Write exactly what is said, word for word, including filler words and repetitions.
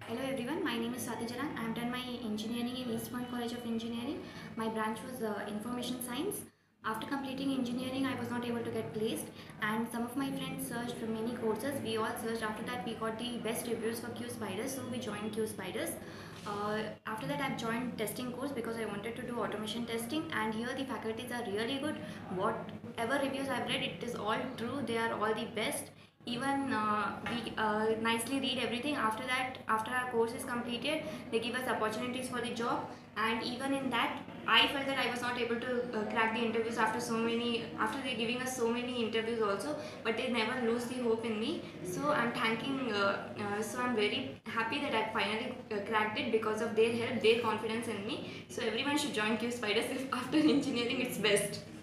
Hello everyone, my name is Swati Jalan. I have done my engineering in East Point College of Engineering. My branch was uh, information science. After completing engineering, I was not able to get placed, and some of my friends searched for many courses. We all searched. After that, we got the best reviews for Q Spiders, so we joined Q Spiders. Uh, after that, I've joined testing course because I wanted to do automation testing, and here the faculties are really good. Whatever reviews I've read, it is all true. They are all the best. Even uh, we uh, nicely read everything. After that, after our course is completed, they give us opportunities for the job, and even in that I felt that I was not able to uh, crack the interviews after so many after they giving us so many interviews also, but they never lose the hope in me. So I'm thanking uh, uh, so I'm very happy that I finally uh, cracked it because of their help, their confidence in me. So everyone should join Q Spiders if after engineering it's best.